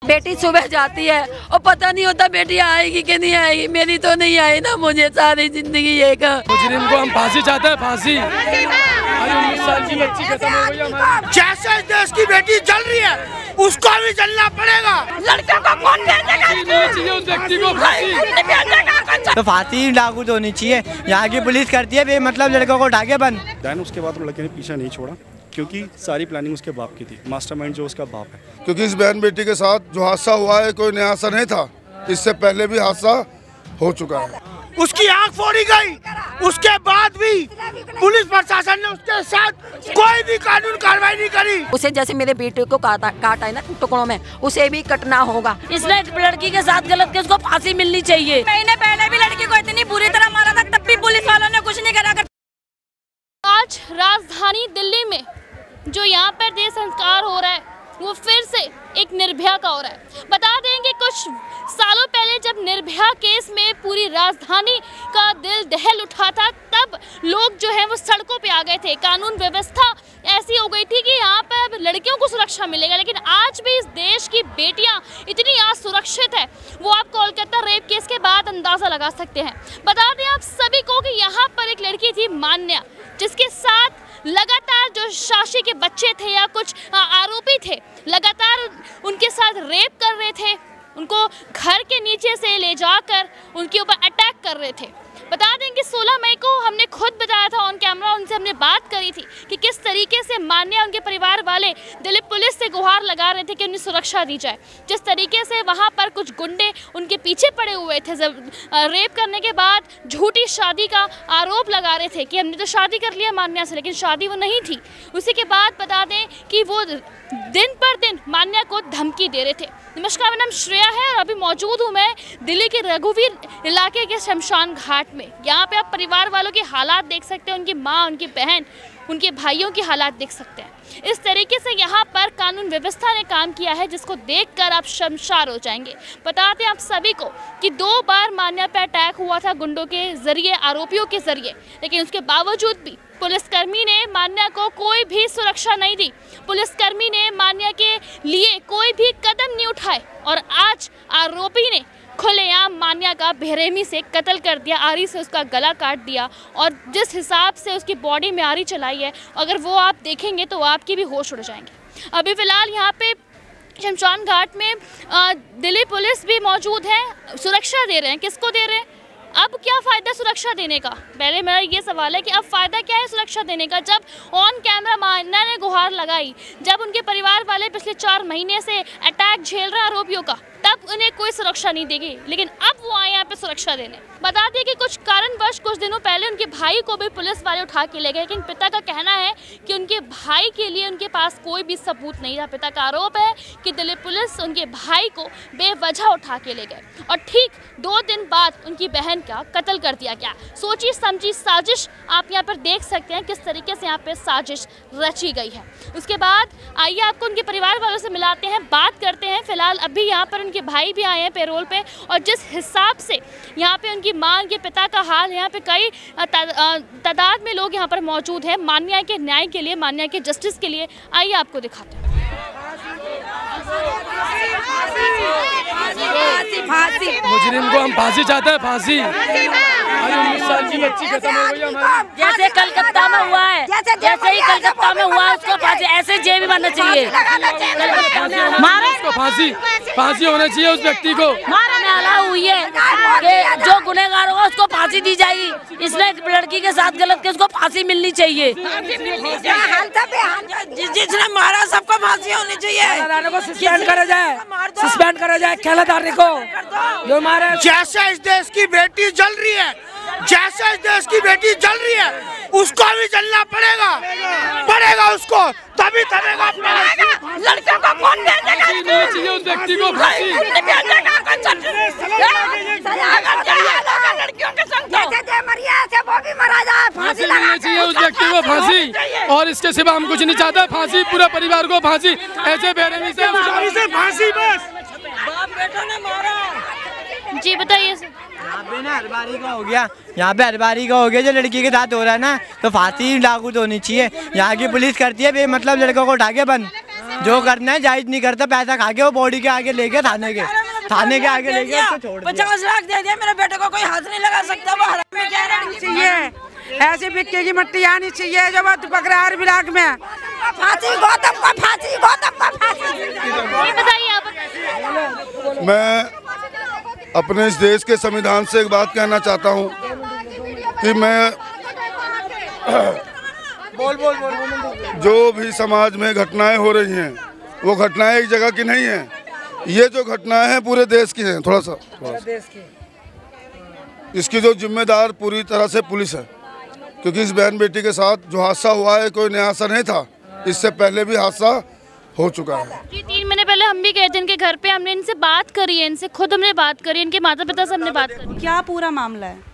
बेटी सुबह जाती है और पता नहीं होता बेटी आएगी कि नहीं आएगी। मेरी तो नहीं आई ना, मुझे सारी जिंदगी ये मुजरिम को हम फांसी चाहते हैं, फांसी। 19 साल की बच्ची खत्म हो गई हमारी। जैसे देश की बेटी जल रही है उसको भी जलना पड़ेगा। लड़कियों को कौन भेजेगा? चाहिए उस व्यक्ति को फांसी। तो फांसी लागू तो होनी चाहिए। यहाँ की पुलिस करती है मतलब लड़कों को उठा के बंद। दैन उसके बाद लड़के ने पीछा नहीं छोड़ा क्योंकि सारी प्लानिंग उसके बाप की थी, मास्टरमाइंड जो उसका बाप है। क्योंकि इस बहन बेटी के साथ जो हादसा हुआ है कोई नया हादसा नहीं था, इससे पहले भी हादसा हो चुका है। उसकी आंख फोड़ी गई, उसके बाद भी पुलिस प्रशासन ने उसके साथ कोई भी कानून कार्रवाई नहीं करी। उसे जैसे मेरे बेटे को काटा है ना टुकड़ों में, उसे भी कटना होगा। इसने लड़की के साथ गलत किया, उसको फांसी मिलनी चाहिए। महीने पहले भी लड़की को इतनी बुरी तरह मारा था, तब भी पुलिस वालों ने कुछ नहीं करा। आज राजधानी दिल्ली में जो यहाँ पर देह संस्कार हो रहा है वो फिर से एक निर्भया का हो रहा है। बता देंगे कुछ सालों पहले जब निर्भया केस में पूरी राजधानी का दिल दहल उठा था, तब लोग जो है वो सड़कों पे आ गए थे। कानून व्यवस्था ऐसी हो गई थी कि यहाँ पर लड़कियों को सुरक्षा मिलेगा, लेकिन आज भी इस देश की बेटियाँ इतनी असुरक्षित है, वो आप कोलकाता रेप केस के बाद अंदाज़ा लगा सकते हैं। बता दें आप सभी को कि यहाँ पर एक लड़की थी मान्या, जिसके साथ लगातार जो शाशी के बच्चे थे या कुछ आरोपी थे लगातार उनके साथ रेप कर रहे थे, उनको घर के नीचे से ले जाकर उनके ऊपर अटैक कर रहे थे। बता दें कि 16 मई को हमने खुद बताया था ऑन कैमरा, उनसे हमने बात करी थी कि किस तरीके से मान्या उनके परिवार वाले दिल्ली पुलिस से गुहार लगा रहे थे कि उन्हें सुरक्षा दी जाए। जिस तरीके से वहां पर कुछ गुंडे उनके पीछे पड़े हुए थे, जब रेप करने के बाद झूठी शादी का आरोप लगा रहे थे कि हमने तो शादी कर लिया मान्या से, लेकिन शादी वो नहीं थी। उसी के बाद बता दें कि वो दिन पर दिन मान्या को धमकी दे रहे थे। नमस्कार, मेरा नाम श्रेया है और अभी मौजूद हूँ मैं दिल्ली के रघुवीर इलाके के शमशान घाट में। यहाँ पे आप परिवार वालों के हालात देख सकते हैं, उनकी माँ, उनकी बहन, उनके भाइयों के हालात देख सकते हैं। इस तरीके से यहाँ पर कानून व्यवस्था ने काम किया है जिसको देखकर आप शर्मसार हो जाएंगे। बताते हैं आप सभी को कि 2 बार मान्या पर अटैक हुआ था गुंडों के जरिए, आरोपियों के जरिए, लेकिन उसके बावजूद भी पुलिसकर्मी ने मान्या को कोई भी सुरक्षा नहीं दी। पुलिसकर्मी ने मान्या के लिए कोई भी कदम नहीं उठाए और आज आरोपी ने खुलेआम मान्या का बेरहमी से कत्ल कर दिया, आरी से उसका गला काट दिया और जिस हिसाब से उसकी बॉडी में आरी चलाई है, अगर वो आप देखेंगे तो आपके भी होश उड़ जाएंगे। अभी फ़िलहाल यहाँ पे शमशान घाट में दिल्ली पुलिस भी मौजूद है, सुरक्षा दे रहे हैं। किसको दे रहे हैं? अब क्या फ़ायदा सुरक्षा देने का? पहले मेरा ये सवाल है कि अब फ़ायदा क्या है सुरक्षा देने का? जब ऑन कैमरा मान्या ने गुहार लगाई, जब उनके परिवार वाले पिछले 4 महीने से अटैक झेल रहे आरोपियों का, तब उन्हें कोई सुरक्षा नहीं देगी, लेकिन अब वो आए यहाँ पे सुरक्षा देने। बता दें कि कुछ कारणवश कुछ दिनों पहले उनके भाई को भी पुलिस वाले उठा के ले गए, लेकिन पिता का कहना है कि उनके भाई के लिए उनके पास कोई भी सबूत नहीं था। पिता का आरोप है कि दिल्ली पुलिस उनके भाई को बेवजह उठा के ले गए और ठीक 2 दिन बाद उनकी बहन का कत्ल कर दिया गया। सोची समझी साजिश आप यहाँ पर देख सकते हैं किस तरीके से यहाँ पे साजिश रची गई है। उसके बाद आइए आपको उनके परिवार वालों से मिलाते हैं, बात करते हैं। फिलहाल अभी यहाँ पर उनके भाई भी आए हैं पेरोल पे और जिस हिसाब से यहाँ पे उनकी माँ, उनके पिता का हाल, यहाँ पे कई तादाद में लोग यहाँ पर मौजूद हैं मान्या के न्याय के लिए, मान्या के जस्टिस के लिए। आइए आपको दिखाते हैं। मुजरिम को हम फांसी चाहते हैं, फांसी। 19 साल की बच्ची खत्म हो गई हमारी। जैसे कलकत्ता में हुआ है, जैसे ही कलकत्ता में हुआ उसको फांसी, ऐसे जेल भी बनना चाहिए। मारे उसको फांसी, फांसी होना चाहिए उस व्यक्ति को। मारने वाला हुई है कि जो गुनहगार होगा उसको फांसी दी जाएगी। इसने लड़की के साथ गलत किया, उसको फांसी मिलनी चाहिए। जिसने मारा सबको फांसी होनी चाहिए। सस्पेंड करा जाए, सस्पेंड करा जाए खेलादारी को जो मारे। जैसे इस देश की बेटी जल रही है, जैसे इस देश की बेटी जल रही है उसको भी जलना पड़ेगा, पड़ेगा उसको, तभी थमेगा। लड़कियों को कौन भेजेगा? चाहिए उस व्यक्ति को फांसी। लड़कियों के संग वो भी मरा जाए, फांसी मिलनी चाहिए उस व्यक्ति को, फांसी। और इसके सिवा हम कुछ नहीं चाहते, फांसी, पूरे परिवार को फांसी। ऐसे बेरहमी से फांसी बस। बाप बेटा ने मारा। जी बताइए। यहाँ पे ना हर बारी का हो गया, यहाँ पे हर बारी का हो गया जो लड़की के साथ हो रहा है ना, तो फांसी लागू तो होनी चाहिए। यहाँ की पुलिस करती है मतलब लड़कों को उठा के बंद। जो करना है जायज नहीं करता, पैसा खा के वो बॉडी के आगे लेके थाने के आगे लेके उसको छोड़ दिया। 50 लाख दे दिया, मेरे बेटे को कोई हाथ नहीं लगा सकता। वो हराम में क्या चाहिए, ऐसी पिक्के की मट्टी आनी चाहिए जो बात पकड़ा हर ब्लॉक में। फांसी गौतम को, फांसी गौतम को, फांसी। बताइए आप। मैं अपने इस देश के संविधान से एक बात कहना चाहता हूँ कि मैं जो भी समाज में घटनाएं हो रही हैं वो घटनाएं एक जगह की नहीं है, ये जो घटनाएं हैं पूरे देश की हैं। थोड़ा सा इसकी जो जिम्मेदार पूरी तरह से पुलिस है, क्योंकि इस बहन बेटी के साथ जो हादसा हुआ है कोई नया हादसा नहीं था, इससे पहले भी हादसा हो चुका है। जी 3 महीने पहले हम भी गए थे इनके घर पे, हमने इनसे बात करी है, इनसे खुद हमने बात करी, इनके माता पिता से हमने बात करी। क्या पूरा मामला है?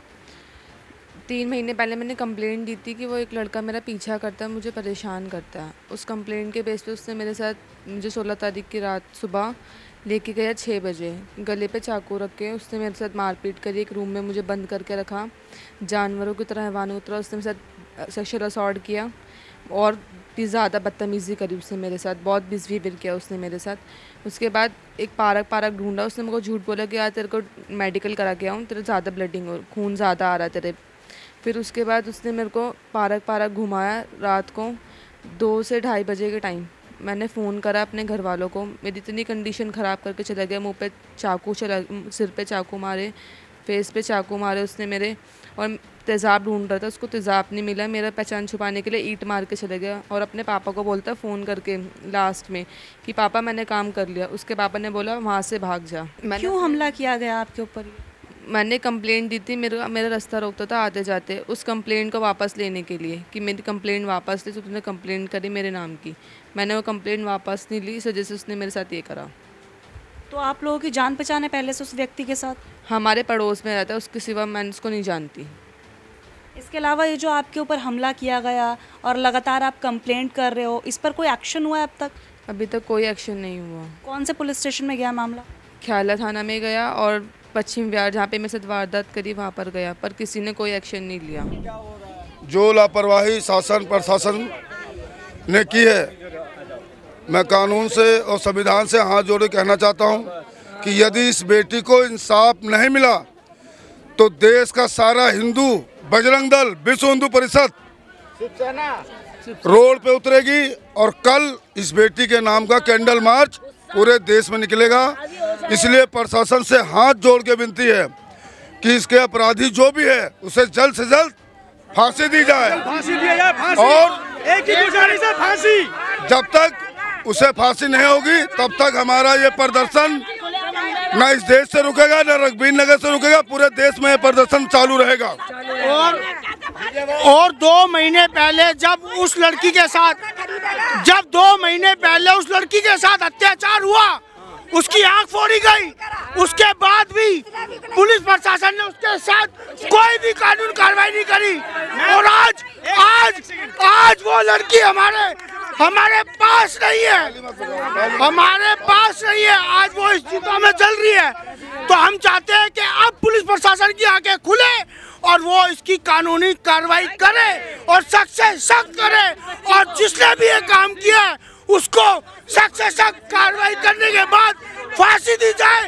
3 महीने पहले मैंने कंप्लेंट दी थी कि वो एक लड़का मेरा पीछा करता है, मुझे परेशान करता है। उस कंप्लेंट के बेस पे उसने मेरे साथ मुझे 16 तारीख की रात सुबह लेके गया 6 बजे, गले पे चाकू रख के उसने मेरे साथ मारपीट करी, एक रूम में मुझे बंद करके रखा, जानवरों की तरह हैवानों की तरह उसने मेरे साथ सेक्सुअल असॉल्ट किया और भी ज़्यादा बदतमीज़ी करी उसने मेरे साथ, बहुत बिहेवियर किया उसने मेरे साथ। उसके बाद एक पार्क ढूंढा, उसने मेरे को झूठ बोला कि यार तेरे को मेडिकल करा के आऊँ, तेरे ज़्यादा ब्लडिंग हो, खून ज़्यादा आ रहा है तेरे। फिर उसके बाद उसने मेरे को पार्क घुमाया रात को 2 से 2:30 बजे के टाइम। मैंने फ़ोन करा अपने घर वालों को, मेरी इतनी कंडीशन ख़राब करके चला गया, मुंह पे चाकू चला, सिर पे चाकू मारे, फेस पे चाकू मारे उसने मेरे, और तेज़ाब ढूंढ रहा था, उसको तेज़ाब नहीं मिला, मेरा पहचान छुपाने के लिए ईंट मार के चला गया और अपने पापा को बोलता फ़ोन करके लास्ट में कि पापा मैंने काम कर लिया। उसके पापा ने बोला वहाँ से भाग जा। क्यों हमला किया गया आपके ऊपर? मैंने कंप्लेंट दी थी, मेरा रास्ता रोकता था आते जाते, उस कंप्लेंट को वापस लेने के लिए कि मेरी कंप्लेंट वापस ली, तो तूने कंप्लेंट करी मेरे नाम की, मैंने वो कंप्लेंट वापस नहीं ली, इस वजह से उसने मेरे साथ ये करा। तो आप लोगों की जान पहचान है पहले से उस व्यक्ति के साथ? हमारे पड़ोस में रहता है, उसके सिवा मैं उसको नहीं जानती। इसके अलावा ये जो आपके ऊपर हमला किया गया और लगातार आप कंप्लेंट कर रहे हो, इस पर कोई एक्शन हुआ है अब तक? अभी तक कोई एक्शन नहीं हुआ। कौन से पुलिस स्टेशन में गया मामला? ख्याला थाना में गया और पश्चिम विहार जहाँ पे मेरे साथ वारदात करी वहाँ पर गया, पर किसी ने कोई एक्शन नहीं लिया। जो लापरवाही शासन प्रशासन ने की है, मैं कानून से और संविधान से हाथ जोड़े कहना चाहता हूँ कि यदि इस बेटी को इंसाफ नहीं मिला तो देश का सारा हिंदू, बजरंग दल, विश्व हिंदू परिषद रोड पे उतरेगी और कल इस बेटी के नाम का कैंडल मार्च पूरे देश में निकलेगा। इसलिए प्रशासन से हाथ जोड़ के विनती है कि इसके अपराधी जो भी है उसे जल्द से जल्द फांसी दी जाए, और एक ही गुजारिश है, फांसी। जब तक उसे फांसी नहीं होगी तब तक हमारा ये प्रदर्शन न इस देश से रुकेगा, न रघबीर नगर से रुकेगा, पूरे देश में ये प्रदर्शन चालू रहेगा। और 2 महीने पहले जब उस लड़की के साथ अत्याचार हुआ, उसकी आंख फोड़ी गई, उसके बाद भी पुलिस प्रशासन ने उसके साथ कोई भी कानून कार्रवाई नहीं करी, और आज वो लड़की हमारे पास नहीं है, आज वो इस चिता में जल रही है। तो हम चाहते हैं कि अब पुलिस प्रशासन की आंखें खुले और वो इसकी कानूनी कार्रवाई करे और सख्त से सख्त करे, और जिसने भी ये काम किया उसको सख्त से सख्त कार्रवाई करने के बाद फांसी दी जाए।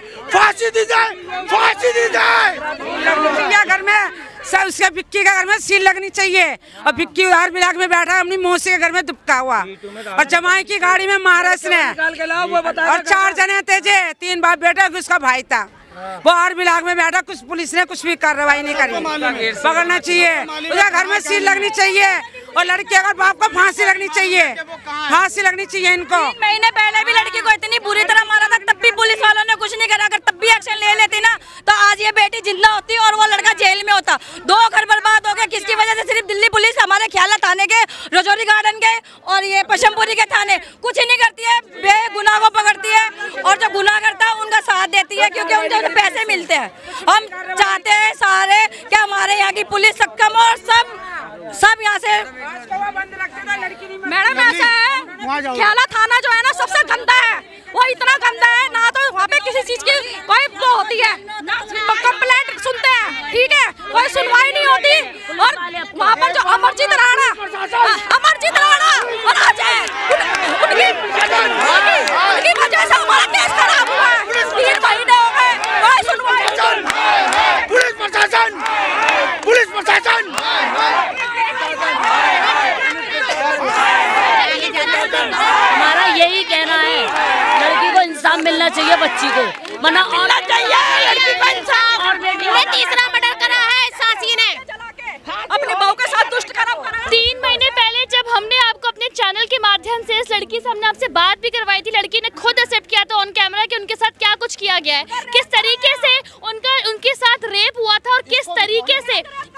घर में सब उसके विक्की के घर में सील लगनी चाहिए, और विक्की उधार ब्लॉक में बैठा है अपनी मौसी के घर में दुबका हुआ, और जमाई की गाड़ी में मारा इसने, और 4 जने थे, 3 बाप बेटा, उसका भाई था, वो हर ब्लॉक में बैठा, कुछ पुलिस ने कुछ भी कार्रवाई नहीं करी। पकड़ना चाहिए, उसके घर में सील लगनी चाहिए, और लड़की अगर बाप को फांसी लगनी चाहिए इनको। महीने पहले भी लड़की को इतनी बुरी तरह मारा था, तब भी पुलिस वालों ने कुछ नहीं करा। अगर तब भी एक्शन ले लेती ना तो आज ये बेटी जिंदा होती और वो लड़का जेल में होता। 2 घर बर्बाद हो गए, किसकी वजह से? सिर्फ दिल्ली पुलिस हमारे ख्याला थाने के, रजौरी गार्डन के और ये पशमपुरी के थाने कुछ ही नहीं करती है, बेगुनाह को पकड़ती है, और जो गुनाह करता है उनका साथ देती है, क्योंकि उनको पैसे मिलते हैं। हम चाहते हैं सारे कि हमारे यहाँ की पुलिस सक्षम और सब यहाँ से। मैडम ऐसा है, ख्याला थाना जो है ना सबसे गंदा है, वो इतना गंदा है ना, तो वहाँ पे किसी चीज की कोई वो होती है, कंप्लेंट सुनते हैं, ठीक है, कोई सुनवाई नहीं होती, और वहाँ पर जो अमरजीत राणा और आज है चाहिए बच्ची को, वरना मिलना चाहिए लड़की को इंसाफ। और तीसरा मर्डर करा है सासी ने, अपनी बहू के साथ दुष्ट कर्म करा। 3 महीने पहले जब हमने आपको अपने चैनल के माध्यम से इस लड़की से हमने आपसे बात भी करवाई थी, लड़की ने खुद एक्सेप्ट किया था ऑन कैमरा कि उनके साथ क्या कुछ किया गया है, किस तरीके से उनके साथ रेप हुआ था और किस तरीके से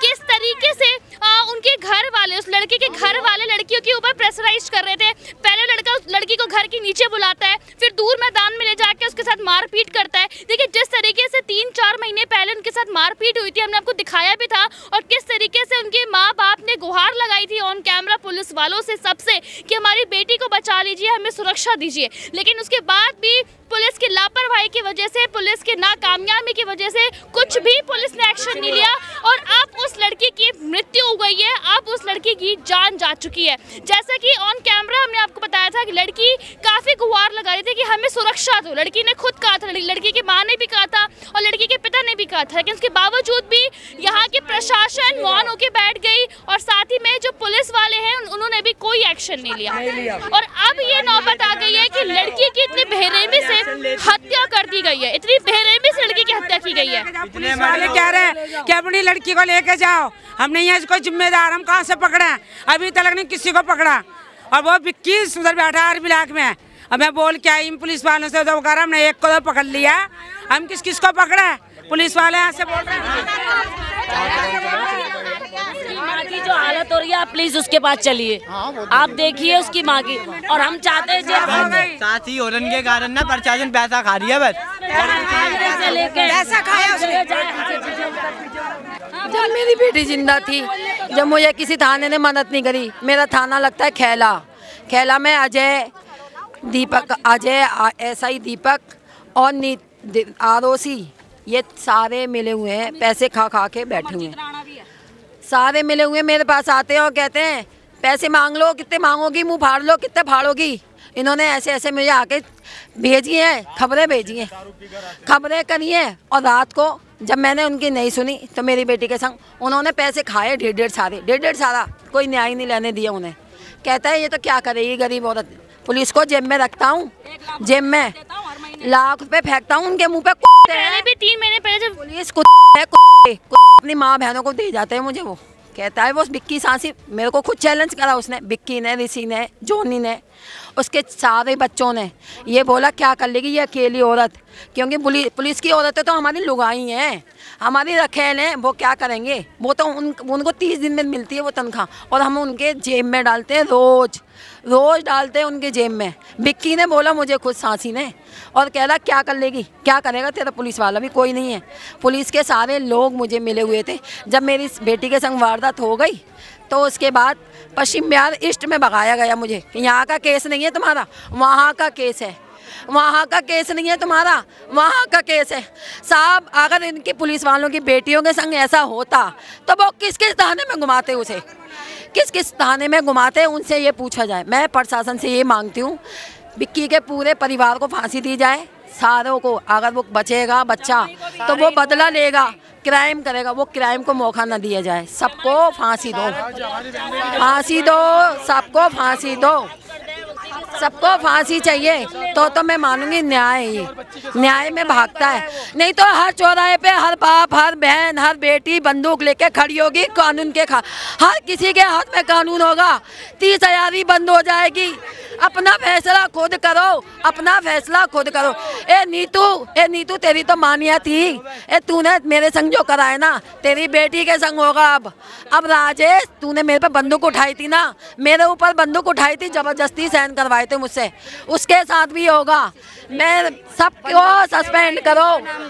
उनके घर वाले, उस लड़के के घर वाले लड़कियों के ऊपर प्रेशराइज कर रहे थे। पहले लड़का उस लड़की को घर के नीचे बुलाता है, फिर दूर मैदान में ले जाके उसके साथ मारपीट करता है। देखिए जिस तरीके से 3-4 महीने पहले उनके साथ मारपीट हुई थी, हमने आपको दिखाया भी था, और किस तरीके से उनके माँ बाप ने गुहार लगाई थी ऑन कैमरा पुलिस वालों से सबसे कि हमारी बेटी को बचा लीजिए, हमें सुरक्षा दीजिए। लेकिन उसके बाद भी पुलिस की लापरवाही की वजह से, पुलिस की नाकामयाबी की वजह से कुछ भी पुलिस ने एक्शन नहीं लिया और अब उस लड़की की मृत्यु हो गई है, अब उस लड़की की जान जा चुकी है। जैसा कि ऑन कैमरा हमने आपको बताया था कि लड़की काफ़ी गुहार लगा रही थी कि हमें सुरक्षा दो। लड़की ने खुद कहा था, लड़की की माँ ने भी कहा था और लड़की के पिता ने भी कहा था, लेकिन उसके बावजूद भी यहाँ की प्रशासन मौन होकर बैठ गई और साथ ही में जो पुलिस वाले हैं उन्होंने भी कोई एक्शन नहीं लिया। और अब ये नौबत आ गई है कि लड़की की इतनी बेरहमी से हत्या कर दी गई है, इतनी बेरहमी से लड़की की हत्या की गई है। पुलिस वाले कह रहे हैं कि अपनी लड़की को लेके जाओ, हमने यहाँ कोई जिम्मेदार, हम कहाँ से पकड़े? अभी तक नहीं किसी को पकड़ा और वो 21 उधर बैठा है ब्लॉक में। अब मैं बोल के आई पुलिस वालों से, तो कह हमने एक को तो पकड़ लिया, हम किस को पकड़े? पुलिस वाले यहाँ से बोल रहे हैं माँ की जो हालत हो रही है, आप प्लीज उसके पास चलिए, आप देखिए उसकी माँ की। और हम चाहते हैं साथी होने के कारण ना प्रशासन पैसा खा रही है, बस पैसा खाया उसने। जब मेरी बेटी जिंदा थी, जब मुझे किसी थाने ने मदद नहीं करी, मेरा थाना लगता है खेला में अजय SI दीपक और आरोसी, ये सारे मिले हुए हैं, पैसे खा के बैठे हुए हैं, सारे मिले हुए मेरे पास आते हैं और कहते हैं पैसे मांग लो, कितने मांगोगी, मुंह फाड़ लो, कितने फाड़ोगी। इन्होंने ऐसे मुझे आके भेजी हैं, खबरें भेजी हैं, खबरें करी हैं। और रात को जब मैंने उनकी नहीं सुनी तो मेरी बेटी के संग उन्होंने पैसे खाए डेढ़ सारा, कोई न्याय नहीं लेने दिया उन्हें। कहता है ये तो क्या करेगी गरीब औरत, पुलिस को जेब में रखता हूँ, जेब में लाख रुपए फेंकता हूँ उनके मुँह पे। पहले भी 3 महीने पहले जब पुलिस अपनी माँ बहनों को दे जाते हैं मुझे। वो कहता है वो विक्की सासी, मेरे को खुद चैलेंज करा उसने, विक्की ने, ऋषि ने, जोनी ने, उसके सारे बच्चों ने। ये बोला क्या कर लेगी ये अकेली औरत, क्योंकि पुलिस की औरतें तो हमारी लुगाई हैं, हमारी रखेल हैं, वो क्या करेंगे? वो तो उनको 30 दिन में मिलती है वो तनख्वाह, और हम उनके जेब में डालते हैं, रोज डालते हैं उनके जेब में। विक्की ने बोला मुझे खुद सासी ने, और कह रहा क्या कर लेगी, क्या करेगा तेरा पुलिस वाला भी कोई नहीं है। पुलिस के सारे लोग मुझे मिले हुए थे जब मेरी बेटी के संग वारदात हो गई, तो उसके बाद पश्चिम बिहार ईस्ट में भगाया गया मुझे कि यहाँ का केस नहीं है तुम्हारा, वहाँ का केस है, वहाँ का केस नहीं है तुम्हारा, वहाँ का केस है। साहब अगर इनकी पुलिस वालों की बेटियों के संग ऐसा होता तो वो किस किस थाने में घुमाते, उसे किस किस थाने में घुमाते, उनसे ये पूछा जाए। मैं प्रशासन से ये मांगती हूँ विक्की के पूरे परिवार को फांसी दी जाए, सारों को। अगर वो बचेगा बच्चा तो वो बदला लेगा, क्राइम करेगा, वो क्राइम को मौका न दिया जाए। सबको फांसी दो, फांसी दो, सबको फांसी दो, सबको फांसी चाहिए तो मैं मानूंगी न्याय में भागता है। नहीं तो हर चौराहे पे हर बाप, हर बहन, हर बेटी बंदूक लेके खड़ी होगी कानून के हर किसी के हाथ में कानून होगा, 30,000 बंद हो जाएगी। अपना फैसला खुद करो, अपना फैसला खुद करो। ए नीतू तेरी तो मानिया थी, ए तूने मेरे संग जो करा है ना तेरी बेटी के संग होगा। अब राजेश तूने मेरे पे बंदूक उठाई थी ना, मेरे ऊपर बंदूक उठाई थी, जबरदस्ती साइन करवाए थे मुझसे, उसके साथ भी होगा। मैं सबको सस्पेंड करो,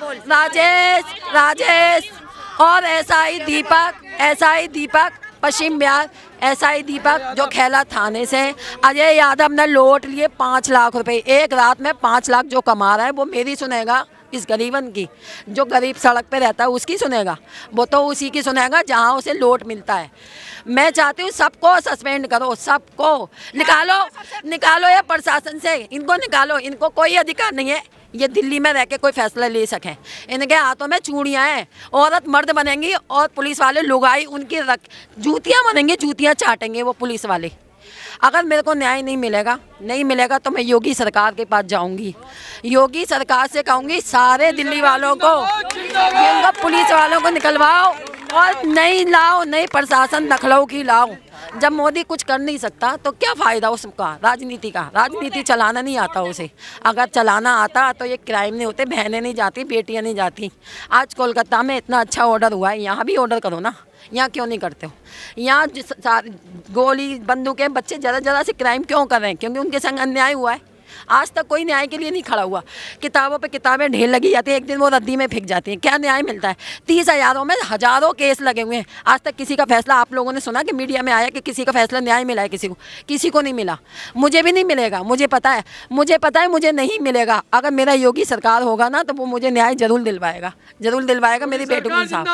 राजेश और SI दीपक पश्चिम बिहार, SI दीपक जो खेला थाने से। अजय यादव ने लौट लिए 5 लाख रुपए, एक रात में 5 लाख जो कमा रहा है वो मेरी सुनेगा, इस गरीबन की, जो गरीब सड़क पे रहता है उसकी सुनेगा, वो तो उसी की सुनेगा जहां उसे लोट मिलता है। मैं चाहती हूँ सबको सस्पेंड करो, सबको निकालो ये प्रशासन से, इनको निकालो, इनको कोई अधिकार नहीं है ये दिल्ली में रह के कोई फैसला ले सकें। इनके हाथों में चूड़ियाँ हैं, औरत मर्द बनेंगी और पुलिस वाले लुगाई उनकी जूतियाँ बनेंगी, जूतियाँ चाटेंगे वो पुलिस वाले। अगर मेरे को न्याय नहीं मिलेगा तो मैं योगी सरकार के पास जाऊंगी। योगी सरकार से कहूंगी सारे दिल्ली वालों को, पुलिस वालों को निकलवाओ और नई प्रशासन लखनऊ की लाओ। जब मोदी कुछ कर नहीं सकता तो क्या फ़ायदा उसका राजनीति का? राजनीति चलाना नहीं आता उसे। अगर चलाना आता तो ये क्राइम नहीं होते, बहनें नहीं जाती, बेटियां नहीं जाती। आज कोलकाता में इतना अच्छा ऑर्डर हुआ है, यहाँ भी ऑर्डर करो ना। यहाँ क्यों नहीं करते हो? यहाँ गोली बंदूकें, बच्चे ज़रा से क्राइम क्यों कर रहे हैं? क्योंकि उनके संग अन्याय हुआ है। आज तक कोई न्याय के लिए नहीं खड़ा हुआ। किताबों पे किताबें ढेर लगी जाती है, एक दिन वो रद्दी में फेंक जाती हैं। क्या न्याय मिलता है? 30,000 में हज़ारों केस लगे हुए हैं। आज तक किसी का फैसला आप लोगों ने सुना कि मीडिया में आया कि किसी का फैसला न्याय मिला है? किसी को नहीं मिला। मुझे भी नहीं मिलेगा, मुझे पता है मुझे नहीं मिलेगा। अगर मेरा योगी सरकार होगा ना तो वो मुझे न्याय जरूर दिलवाएगा मेरी बेटी को इंसाफ।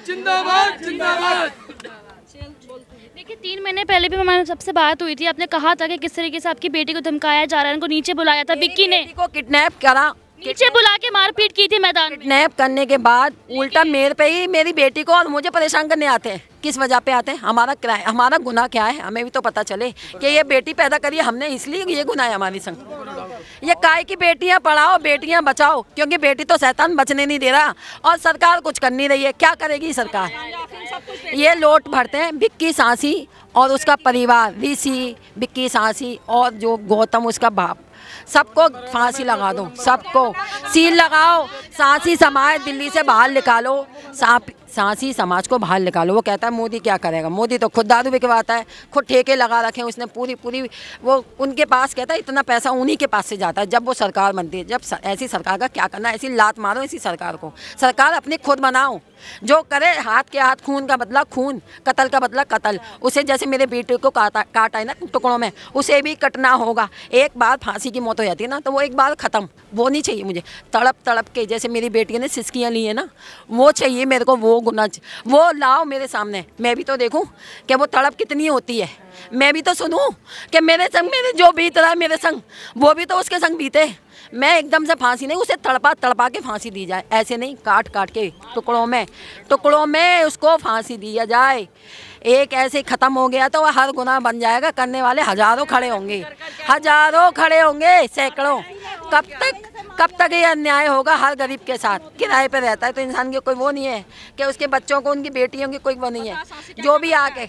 देखिए 3 महीने पहले भी हमारे सबसे बात हुई थी, आपने कहा था कि किस तरीके से आपकी बेटी को धमकाया जा रहा है, उनको नीचे बुलाया था, विक्की ने को किडनैप करा, नीचे बुला के मारपीट की थी मैदान में। किडनैप करने के बाद उल्टा मेरे पे ही मेरी बेटी को और मुझे परेशान करने आते हैं। किस वजह पे आते हैं? हमारा गुनाह क्या है हमें भी तो पता चले कि ये बेटी पैदा करी हमने, इसलिए ये गुनाह है हमारी संग। ये काय की बेटियां पढ़ाओ, बेटियां बचाओ, क्योंकि बेटी तो शैतान बचने नहीं दे रहा और सरकार कुछ कर नहीं रही है। क्या करेगी सरकार? ये लोट भरते हैं विक्की सांसी और उसका परिवार, ऋषि, विक्की सांसी और जो गौतम उसका बाप, सबको फांसी लगा दो, सबको सील लगाओ। सांसी समाज दिल्ली से बाहर निकालो, सांसी समाज को बाहर निकालो। वो कहता है मोदी क्या करेगा? मोदी तो खुद दारू बिकवाता है, खुद ठेके लगा रखे हैं उसने पूरी वो उनके पास कहता है इतना पैसा उन्हीं के पास से जाता है जब वो सरकार बनती है। जब ऐसी सरकार का क्या करना? ऐसी लात मारो ऐसी सरकार को। सरकार अपनी खुद बनाओ, जो करे हाथ के हाथ, खून का बदला खून, कत्ल का बदला कत्ल। उसे जैसे मेरे बेटे को काटा है ना टुकड़ों में, उसे भी कटना होगा। एक बार फांसी की मौत हो जाती है ना तो वो एक बार ख़त्म। वो नहीं चाहिए मुझे तड़प के, जैसे मेरी बेटी ने सिसकियाँ ली है ना, वो चाहिए मेरे को। वो लाओ मेरे सामने, मैं भी तो देखूं कि वो तड़प कितनी होती है। मैं भी तो सुनूं कि मेरे जो बीत रहा है मेरे संग, वो भी तो उसके संग बीते। मैं एकदम से फांसी नहीं, उसे तड़पा के फांसी दी जाए, ऐसे नहीं काट के टुकड़ों में उसको फांसी दिया जाए। एक ऐसे ख़त्म हो गया तो वह हर गुनाह बन जाएगा। करने वाले हज़ारों खड़े होंगे, सैकड़ों। कब तक ये अन्याय होगा हर गरीब के साथ? किराए पे रहता है तो इंसान की कोई वो नहीं है कि उसके बच्चों को, उनकी बेटियों की कोई वो नहीं है। जो भी आके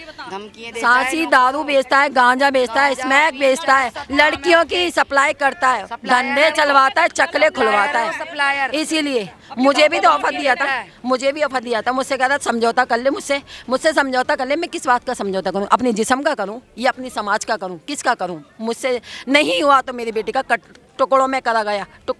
सांसी दारू बेचता है, गांजा बेचता है, स्मैक बेचता है, लड़कियों की सप्लाई करता है, धंधे चलवाता है, चकले खुलवाता है। इसीलिए मुझे भी ऑफर दिया था, मुझसे कह रहा समझौता कर ले, मुझसे समझौता कर ले। मैं किस बात का समझौता करूं? अपने जिस्म का करूं या अपनी समाज का करूं? किसका करूं? मुझसे नहीं हुआ तो मेरी बेटी का टुकड़ों में करा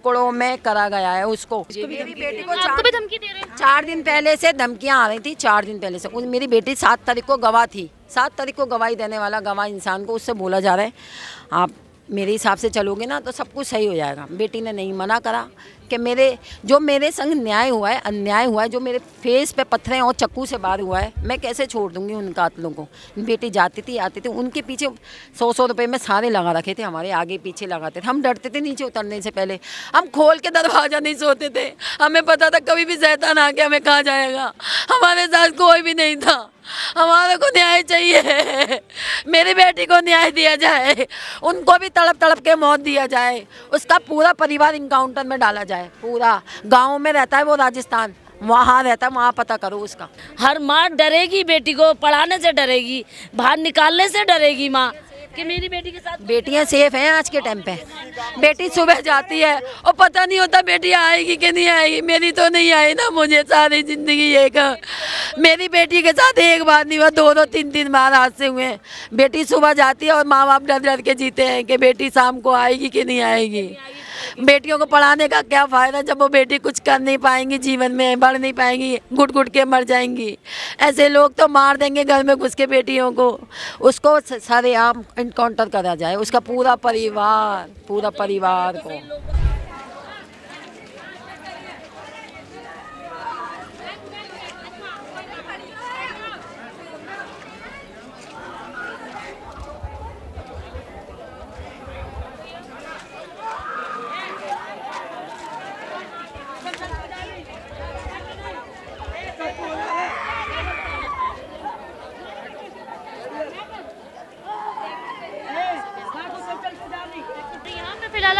गया है उसको। मेरी बेटी को आपको भी धमकी दे रहे हैं? 4 दिन पहले से धमकियां आ रही थी, 4 दिन पहले से। मेरी बेटी 7 तारीख को गवाह थी। 7 तारीख को गवाही देने वाला गवाह इंसान को उससे बोला जा रहा है आप मेरे हिसाब से चलोगे ना तो सब कुछ सही हो जाएगा। बेटी ने नहीं मना करा कि मेरे संग अन्याय हुआ है, जो मेरे फेस पे पत्थरें और चक्कू से वार हुआ है, मैं कैसे छोड़ दूंगी उन कातलों को? बेटी जाती थी आती थी, उनके पीछे 100 रुपए में सारे लगा रखे थे, हमारे आगे पीछे लगाते थे। हम डरते थे नीचे उतरने से पहले, हम खोल के दरवाज़ा नहीं सोते थे। हमें पता था कभी भी शैतान आके हमें खा जाएगा। हमारे साथ कोई भी नहीं था। हमारे को न्याय चाहिए, मेरी बेटी को न्याय दिया जाए, उनको भी तड़प के मौत दिया जाए, उसका पूरा परिवार इनकाउंटर में डाला जाए। पूरा गांव में रहता है वो, राजस्थान, वहाँ रहता है, वहाँ पता करो उसका। हर माँ डरेगी, बेटी को पढ़ाने से डरेगी, बाहर निकालने से डरेगी माँ कि मेरी बेटी के साथ। बेटियां सेफ हैं आज के टाइम पे। बेटी सुबह जाती है और पता नहीं होता बेटी आएगी कि नहीं आएगी। मेरी तो नहीं आई ना, मुझे सारी जिंदगी एक मेरी बेटी के साथ एक बार नहीं हुआ, 2-2 3-3 बार हादसे हुए हैं। बेटी सुबह जाती है और माँ बाप डर के जीते हैं कि बेटी शाम को आएगी कि नहीं आएगी। बेटियों को पढ़ाने का क्या फ़ायदा जब वो बेटी कुछ कर नहीं पाएंगी, जीवन में बढ़ नहीं पाएंगी, घुट के मर जाएंगी। ऐसे लोग तो मार देंगे घर में घुस के बेटियों को। उसको सरेआम इनकाउंटर करा जाए, उसका पूरा परिवार को।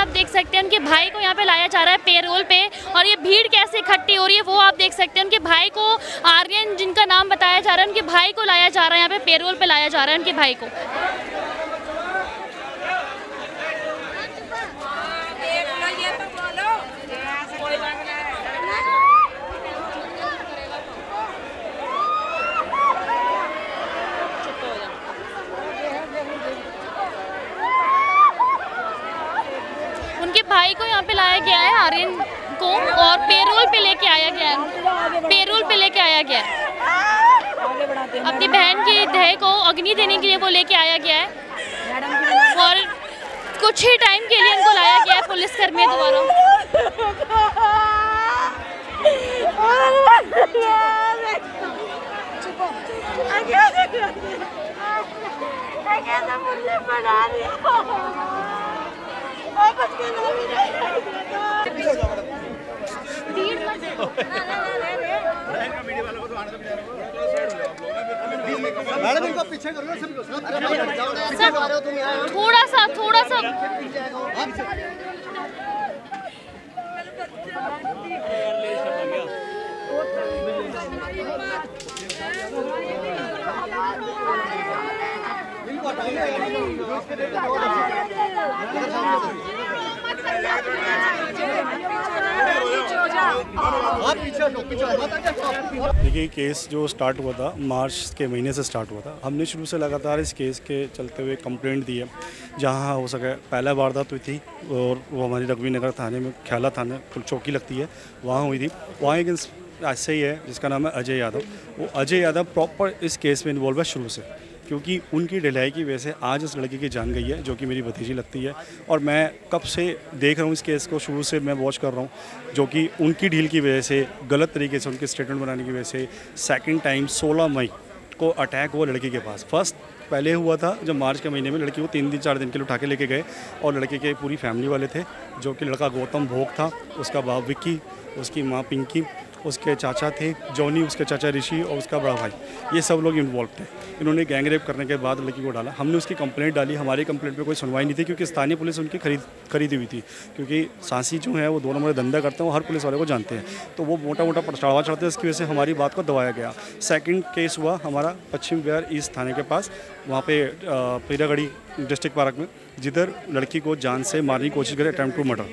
आप देख सकते हैं उनके भाई को यहाँ पे लाया जा रहा है पेरोल पे, और ये भीड़ कैसे इकट्ठी हो रही है वो आप देख सकते हैं। उनके भाई को, आर्यन जिनका नाम बताया जा रहा है, उनके भाई को लाया जा रहा है यहाँ पे पेरोल पे लाया जा रहा है उनके भाई को। उनके भाई को यहाँ पे लाया गया है, आर्यन को, और पेरोल पे लेके आया गया है, पेरोल पे लेके आया गया है। अपनी बहन की देह को अग्नि देने के लिए वो लेके आया गया है, और कुछ ही टाइम के लिए उनको लाया गया है पुलिसकर्मी द्वारा। मैडम इनको पीछे करो ना, थोड़ा सा देखिए, केस जो स्टार्ट हुआ था मार्च के महीने से स्टार्ट हुआ था। हमने शुरू से लगातार इस केस के चलते हुए कंप्लेंट दी है। जहाँ हो सके पहला वारदात हुई थी और वो हमारी रघुवीर नगर थाने में, ख्याला थाने चौकी लगती है, वहाँ हुई थी। वहाँ एक ऐसे ही है जिसका नाम है अजय यादव। वो अजय यादव प्रॉपर इस केस में इन्वॉल्व है शुरू से, क्योंकि उनकी ढिलाई की वजह से आज इस लड़की की जान गई है, जो कि मेरी भतीजी लगती है। और मैं कब से देख रहा हूँ इस केस को, शुरू से मैं वॉच कर रहा हूँ, जो कि उनकी डील की वजह से, गलत तरीके से उनके स्टेटमेंट बनाने की वजह से सेकंड टाइम 16 मई को अटैक हुआ लड़की के पास। फर्स्ट पहले हुआ था जब मार्च के महीने में लड़की को 3-4 दिन के लिए उठा के लेके गए, और लड़के के पूरी फैमिली वाले थे, जो कि लड़का गौतम भोग था, उसका बाप विक्की, उसकी माँ पिंकी, उसके चाचा थे जॉनी, उसके चाचा ऋषि और उसका बड़ा भाई, ये सब लोग इन्वॉल्व थे। इन्होंने गैंग रेप करने के बाद लड़की को डाला। हमने उसकी कंप्लेंट डाली, हमारी कंप्लेंट पे कोई सुनवाई नहीं थी, क्योंकि स्थानीय पुलिस उनकी खरीदी हुई थी। क्योंकि सांसी जो है वो 2 नंबर धंधा करते हैं, वो हर पुलिस वाले को जानते हैं, तो वो मोटा चढ़ावा चढ़ते हैं। इसकी वजह से हमारी बात को दबाया गया। सेकंड केस हुआ हमारा पश्चिम बिहार ईस्ट थाने के पास, वहाँ पे पीरागढ़ी डिस्ट्रिक्ट पार्क में, जिधर लड़की को जान से मारने की कोशिश करे, अटैम्प्ट टू मर्डर।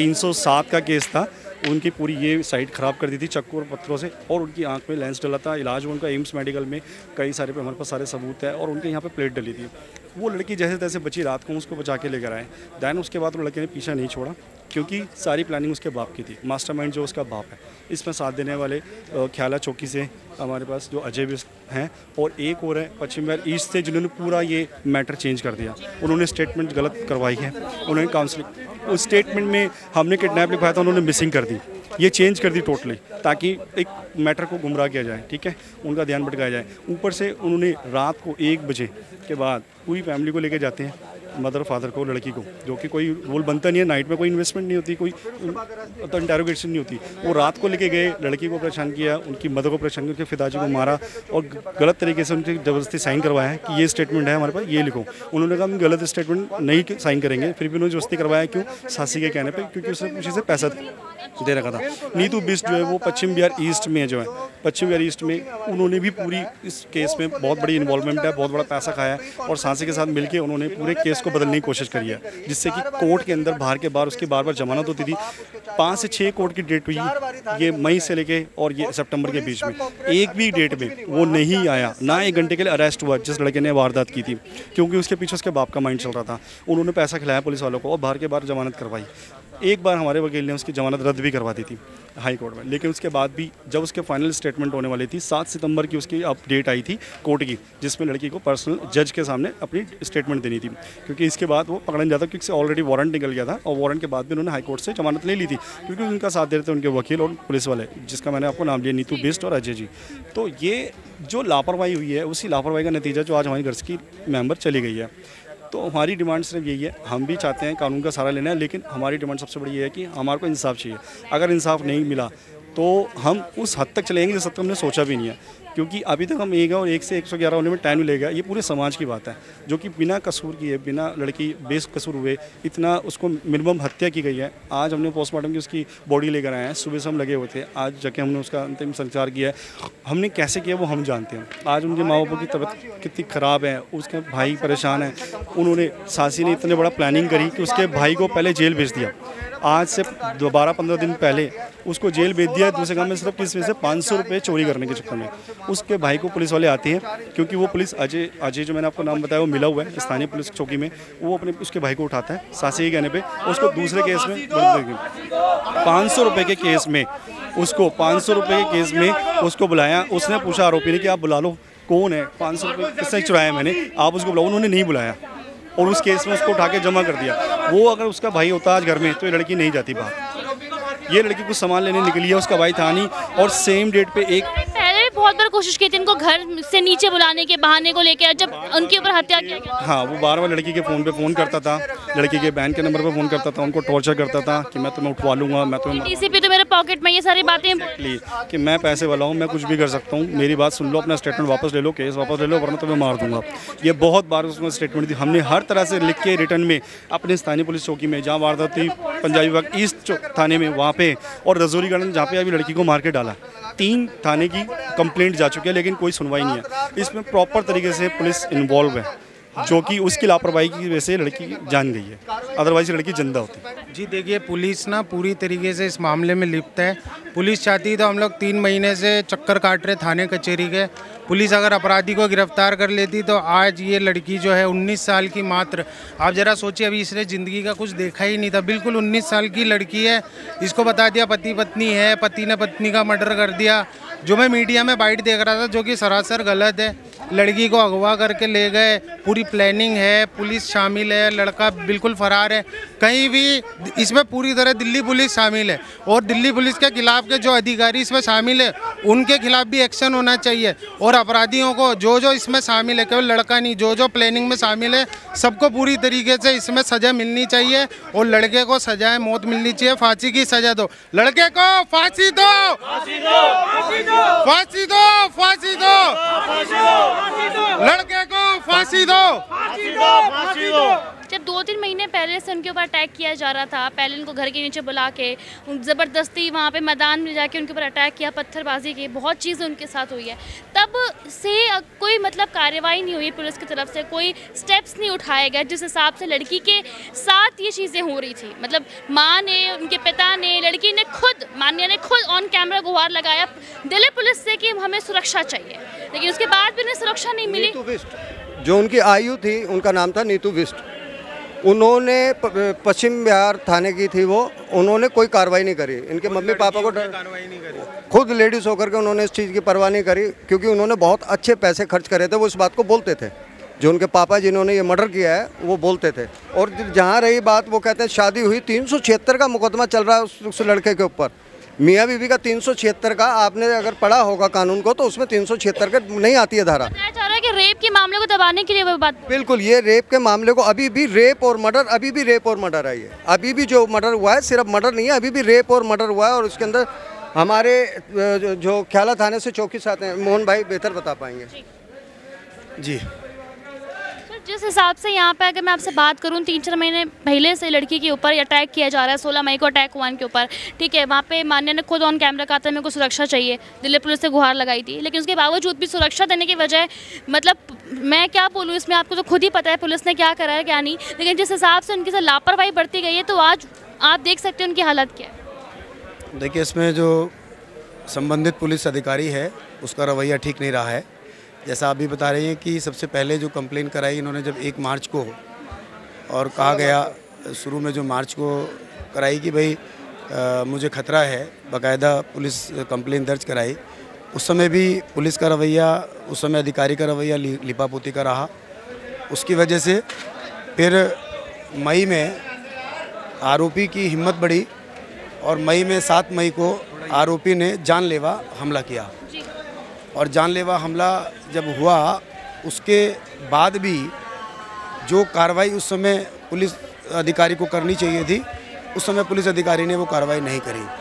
307 का केस था। उनकी पूरी ये साइड ख़राब कर दी थी चक्कू और पत्थरों से, और उनकी आंख में लेंस डला था। इलाज उनका एम्स मेडिकल में, कई सारे हमारे पास सारे सबूत है, और उनके यहाँ पे प्लेट डली थी। वो लड़की जैसे तैसे बची, रात को उसको बचा के लेकर आए। दैन उसके बाद वो लड़के ने पीछा नहीं छोड़ा, क्योंकि सारी प्लानिंग उसके बाप की थी। मास्टरमाइंड जो उसका बाप है, इसमें साथ देने वाले ख्याला चौकी से हमारे पास जो अजय भी हैं, और एक और है पश्चिम बिहार ईस्ट से, जिन्होंने पूरा ये मैटर चेंज कर दिया। उन्होंने स्टेटमेंट गलत करवाई है, उन्होंने काउंसलिंग, उस स्टेटमेंट में हमने किडनैप लिखवाया था, उन्होंने मिसिंग कर दी, ये चेंज कर दी टोटली, ताकि एक मैटर को गुमराह किया जाए, ठीक है, उनका ध्यान भटकाया जाए। ऊपर से उन्होंने रात को 1 बजे के बाद पूरी फैमिली को लेके जाते हैं, मदर फादर को, लड़की को, जो कि कोई रोल बनता नहीं है। नाइट में कोई इन्वेस्टमेंट नहीं होती, कोई तो इंटेरोगेशन नहीं होती। वो रात को लेके गए, लड़की को परेशान किया, उनकी मदर को परेशान किया, उनके पिताजी को मारा, और गलत तरीके से उनकी ज़बरदस्ती साइन करवाया है कि ये स्टेटमेंट है हमारे पास, ये लिखो। उन्होंने कहा हम गलत स्टेटमेंट नहीं साइन करेंगे, फिर भी उन्होंने ज़बरदस्ती करवाया। क्यों? सासी के कहने पर, क्योंकि उसने किसी से पैसा दे रखा था। नीतू बिष्ट जो है वो पश्चिम बिहार ईस्ट में जो है, पश्चिम बिहार ईस्ट में उन्होंने भी पूरी इस केस में बहुत बड़ी इन्वॉल्वमेंट है, बहुत बड़ा पैसा खाया है, और सांसी के साथ मिलकर उन्होंने पूरे केस को बदलने की कोशिश करी है, जिससे कि कोर्ट के अंदर, बाहर के बाहर उसकी बार-बार जमानत होती थी। 5 से 6 कोर्ट की डेट हुई, ये मई से लेके और ये सितंबर के बीच में, एक भी डेट में वो नहीं आया, ना 1 घंटे के लिए अरेस्ट हुआ जिस लड़के ने वारदात की थी, क्योंकि उसके पीछे उसके बाप का माइंड चल रहा था। उन्होंने पैसा खिलाया पुलिस वालों को, और बाहर के बाहर जमानत करवाई। एक बार हमारे वकील ने उसकी जमानत रद्द भी करवा दी थी हाई कोर्ट में, लेकिन उसके बाद भी जब उसके फाइनल स्टेटमेंट होने वाली थी, 7 सितंबर की उसकी अपडेट आई थी कोर्ट की, जिसमें लड़की को पर्सनल जज के सामने अपनी स्टेटमेंट देनी थी, क्योंकि इसके बाद वो पकड़ा नहीं जाता, क्योंकि ऑलरेडी वारंट निकल गया था, और वारंट के बाद भी उन्होंने हाई कोर्ट से जमानत ले ली थी, क्योंकि उनका साथ दे रहे थे उनके वकील और पुलिस वाले, जिसका मैंने आपको नाम लिया, नीतू बिष्ट और अजय जी। तो ये जो लापरवाही हुई है, उसी लापरवाही का नतीजा जो आज हमारी घर की मेंबर चली गई है। तो हमारी डिमांड सिर्फ यही है, हम भी चाहते हैं कानून का सहारा लेना है, लेकिन हमारी डिमांड सबसे बड़ी ये है कि हमारे को इंसाफ चाहिए। अगर इंसाफ नहीं मिला तो हम उस हद तक चलेंगे जिस हद तक हमने सोचा भी नहीं है, क्योंकि अभी तक हम 1 और 1 से 111 होने में टाइम लगेगा। ये पूरे समाज की बात है जो कि बिना कसूर किए, बिना लड़की बेकसूर हुए इतना उसको मिनिमम हत्या की गई है। आज हमने पोस्टमार्टम की उसकी बॉडी लेकर आए हैं, सुबह से हम लगे हुए थे, आज जाके हमने उसका अंतिम संस्कार किया है। हमने कैसे किया वो हम जानते हैं। आज उनके माँ बापों की तबीयत कितनी ख़राब है, उसके भाई परेशान है। उन्होंने सासी ने इतने बड़ा प्लानिंग करी कि उसके भाई को पहले जेल भेज दिया। आज से 12-15 दिन पहले उसको जेल भेज दिया दूसरे काम में, सिर्फ किस वजह से 500 रुपये चोरी करने के चक्कर में। उसके भाई को पुलिस वाले आते हैं, क्योंकि वो पुलिस अजय जो मैंने आपको नाम बताया वो मिला हुआ है स्थानीय पुलिस चौकी में। वो अपने उसके भाई को उठाता है सासी के कहने पे, उसको दूसरे केस में 500 रुपये के केस में उसको 500 रुपये के केस में उसको बुलाया। उसने पूछा आरोपी ने कि आप बुला लो, कौन है, 500 रुपये किसने चुराया मैंने, आप उसको बुलाओ। उन्होंने नहीं बुलाया और उस केस में उसको उठा के जमा कर दिया। वो अगर उसका भाई होता आज घर में तो ये लड़की नहीं जाती बाहर। ये लड़की कुछ सामान लेने निकली है, उसका भाई था नहीं, और सेम डेट पे एक पहले बहुत बार कोशिश की थी इनको घर से नीचे बुलाने के बहाने को लेकर, जब उनके ऊपर हत्या किया गया। हाँ, वो बार बार लड़की के फ़ोन पे फ़ोन करता था, लड़की के बहन के नंबर पे फ़ोन करता था, उनको टॉर्चर करता था कि मैं तुम्हें उठवा लूँगा, मैं तुम्हें टीसीपी तो मेरे पॉकेट में, ये सारी बातें कि मैं पैसे वाला हूँ, मैं कुछ भी कर सकता हूँ, मेरी बात सुन लो, अपना स्टेटमेंट वापस ले लो, केस वापस ले लो, वरना तुम्हें मार दूंगा। ये बहुत बार उसमें स्टेटमेंट दी। हमने हर तरह से लिख के रिटर्न में अपने स्थानीय पुलिस चौकी में, जहाँ वारदात थी पंजाबी बाग ईस्ट थाने में, वहाँ पे, और रजौरी गार्डन जहाँ पे अभी लड़की को मार के डाला, 3 थाने की कंप्लेंट जा चुकी है, लेकिन कोई सुनवाई नहीं है। इसमें प्रॉपर तरीके से पुलिस इन्वॉल्व है, जो कि उसकी लापरवाही की वजह से लड़की जान गई है, अदरवाइज लड़की जिंदा होती। जी देखिए, पुलिस ना पूरी तरीके से इस मामले में लिप्त है। पुलिस चाहती तो हम लोग 3 महीने से चक्कर काट रहे थाने कचहरी के। पुलिस अगर अपराधी को गिरफ्तार कर लेती तो आज ये लड़की जो है 19 साल की मात्र, आप ज़रा सोचिए, अभी इसने ज़िंदगी का कुछ देखा ही नहीं था, बिल्कुल 19 साल की लड़की है। इसको बता दिया पति पत्नी है, पति ने पत्नी का मर्डर कर दिया। जो मैं मीडिया में बाइट देख रहा था, जो कि सरासर गलत है। लड़की को अगवा करके ले गए, पूरी प्लानिंग है, पुलिस शामिल है, लड़का बिल्कुल फरार है। कहीं भी इसमें पूरी तरह दिल्ली पुलिस शामिल है, और दिल्ली पुलिस के खिलाफ के जो अधिकारी इसमें शामिल है उनके खिलाफ भी एक्शन होना चाहिए। और अपराधियों को जो इसमें शामिल है, केवल लड़का नहीं, जो प्लानिंग में शामिल है, सबको पूरी तरीके से इसमें सज़ा मिलनी चाहिए। और लड़के को सजाए मौत मिलनी चाहिए, फांसी की सज़ा दो, लड़के को फांसी दो, फांसी दो, फांसी दो, फांसी दो, लड़के को फांसी दो, फांसी दो, फांसी दो। जब 2-3 महीने पहले से उनके ऊपर अटैक किया जा रहा था, पहले उनको घर के नीचे बुला के ज़बरदस्ती वहाँ पे मैदान में जाके उनके ऊपर अटैक किया, पत्थरबाजी की, बहुत चीज़ें उनके साथ हुई है। तब से कोई मतलब कार्रवाई नहीं हुई पुलिस की तरफ से, कोई स्टेप्स नहीं उठाए गए जिस हिसाब से लड़की के साथ ये चीज़ें हो रही थी। मतलब माँ ने, उनके पिता ने, लड़की ने खुद, मान्या ने खुद ऑन कैमरा गुहार लगाया दिल्ली पुलिस से कि हमें सुरक्षा चाहिए, लेकिन उसके बाद भी उन्हें सुरक्षा नहीं मिली। जो उनकी आयु थी, उनका नाम था नीतू बिष्ट, उन्होंने पश्चिम बिहार थाने की थी वो, उन्होंने कोई कार्रवाई नहीं करी। इनके मम्मी पापा को खुद लेडीज़ होकर के उन्होंने इस चीज़ की परवाह नहीं करी, क्योंकि उन्होंने बहुत अच्छे पैसे खर्च करे थे। वो इस बात को बोलते थे, जो उनके पापा जिन्होंने ये मर्डर किया है वो बोलते थे। और जहाँ रही बात, वो कहते हैं शादी हुई, 376 का मुकदमा चल रहा है उस लड़के के ऊपर, मियाँ बीवी का 376 का। आपने अगर पढ़ा होगा कानून को तो उसमें 376 का नहीं आती है धारा। चाह रहा है कि रेप के मामले को दबाने के लिए वो बात, बिल्कुल, ये रेप के मामले को, अभी भी रेप और मर्डर, अभी भी रेप और मर्डर है। ये अभी भी जो मर्डर हुआ है सिर्फ मर्डर नहीं है, अभी भी रेप और मर्डर हुआ है। और उसके अंदर हमारे जो ख्याला थाने से चौकी साथ हैं, मोहन भाई बेहतर बता पाएंगे। जी, जिस हिसाब से यहाँ पे अगर मैं आपसे बात करूँ, 3-4 महीने पहले से लड़की के ऊपर अटैक किया जा रहा है, 16 मई को अटैक हुआ इनके ऊपर, ठीक है। वहाँ पे मान्या ने खुद ऑन कैमरा कहा था मेरे को सुरक्षा चाहिए, दिल्ली पुलिस से गुहार लगाई थी, लेकिन उसके बावजूद भी सुरक्षा देने की वजह, मतलब मैं क्या बोलूँ इसमें, आपको तो खुद ही पता है पुलिस ने क्या करा है क्या नहीं, लेकिन जिस हिसाब से उनके साथ लापरवाही बढ़ती गई है, तो आज आप देख सकते हैं उनकी हालत क्या है। देखिए, इसमें जो संबंधित पुलिस अधिकारी है उसका रवैया ठीक नहीं रहा है। जैसा आप भी बता रही हैं कि सबसे पहले जो कंप्लेन कराई इन्होंने जब 1 मार्च को, और कहा गया शुरू में जो मार्च को कराई कि भाई मुझे खतरा है, बाकायदा पुलिस कंप्लेन दर्ज कराई। उस समय भी पुलिस का रवैया, उस समय अधिकारी का रवैया लिपापोती का रहा। उसकी वजह से फिर मई में आरोपी की हिम्मत बढ़ी, और मई में 7 मई को आरोपी ने जानलेवा हमला किया। और जानलेवा हमला जब हुआ, उसके बाद भी जो कार्रवाई उस समय पुलिस अधिकारी को करनी चाहिए थी, उस समय पुलिस अधिकारी ने वो कार्रवाई नहीं करी।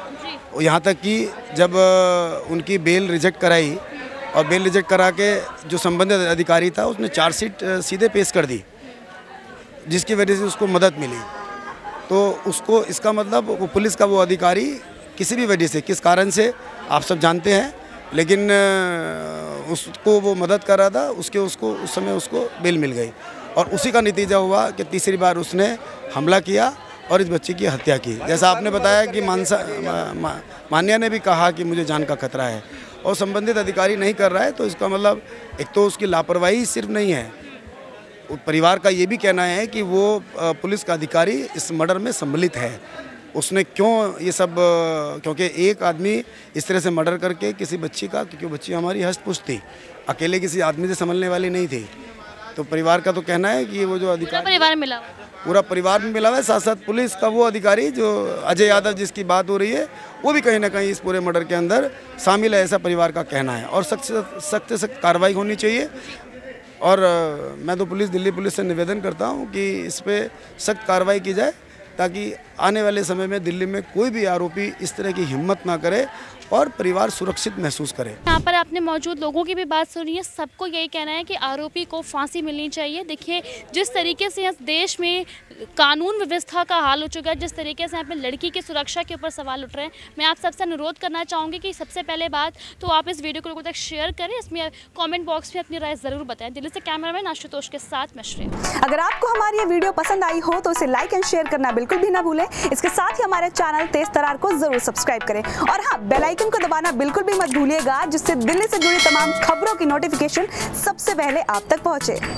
यहाँ तक कि जब उनकी बेल रिजेक्ट कराई और बेल रिजेक्ट करा के जो संबंधित अधिकारी था उसने चार्जशीट सीधे पेश कर दी, जिसकी वजह से उसको मदद मिली। तो उसको इसका मतलब वो पुलिस का वो अधिकारी किसी भी वजह से, किस कारण से आप सब जानते हैं, लेकिन उसको वो मदद कर रहा था, उसको उस समय उसको बेल मिल गई और उसी का नतीजा हुआ कि तीसरी बार उसने हमला किया और इस बच्ची की हत्या की। जैसा आपने बताया कि मान्या ने भी कहा कि मुझे जान का खतरा है और संबंधित अधिकारी नहीं कर रहा है, तो इसका मतलब एक तो उसकी लापरवाही सिर्फ नहीं है, परिवार का ये भी कहना है कि वो पुलिस का अधिकारी इस मर्डर में सम्मिलित है। उसने क्यों ये सब, क्योंकि एक आदमी इस तरह से मर्डर करके किसी बच्ची का, क्योंकि बच्ची हमारी हष्ट-पुष्ट थी, अकेले किसी आदमी से संभलने वाली नहीं थी, तो परिवार का तो कहना है कि वो जो अधिकारी पूरा परिवार में मिला हुआ है, साथ साथ पुलिस का वो अधिकारी जो अजय यादव जिसकी बात हो रही है वो भी कहीं ना कहीं इस पूरे मर्डर के अंदर शामिल है, ऐसा परिवार का कहना है। और सख्त से कार्रवाई होनी चाहिए और मैं तो दिल्ली पुलिस से निवेदन करता हूँ कि इस पर सख्त कार्रवाई की जाए ताकि आने वाले समय में दिल्ली में कोई भी आरोपी इस तरह की हिम्मत ना करे और परिवार सुरक्षित महसूस करे। यहाँ पर आपने मौजूद लोगों की भी बात सुनी है, सबको यही कहना है कि आरोपी को फांसी मिलनी चाहिए। देखिए जिस तरीके से इस देश में कानून व्यवस्था का हाल हो चुका है, जिस तरीके से यहाँ पे लड़की की सुरक्षा के ऊपर सवाल उठ रहे हैं, मैं आप सबसे अनुरोध करना चाहूँगी कि सबसे पहले बात तो आप इस वीडियो को लोगों तक शेयर करें, इसमें कॉमेंट बॉक्स में अपनी राय ज़रूर बताएं। दिल्ली से कैमरामैन आशुतोष के साथ मैं श्रेया। अगर आपको हमारी ये वीडियो पसंद आई हो तो इसे लाइक एंड शेयर करना बिल्कुल भी ना भूलें। इसके साथ ही हमारे चैनल तेज तरार को जरूर सब्सक्राइब करें और हाँ, बेल आइकन को दबाना बिल्कुल भी मत भूलिएगा, जिससे दिल्ली से जुड़ी तमाम खबरों की नोटिफिकेशन सबसे पहले आप तक पहुंचे।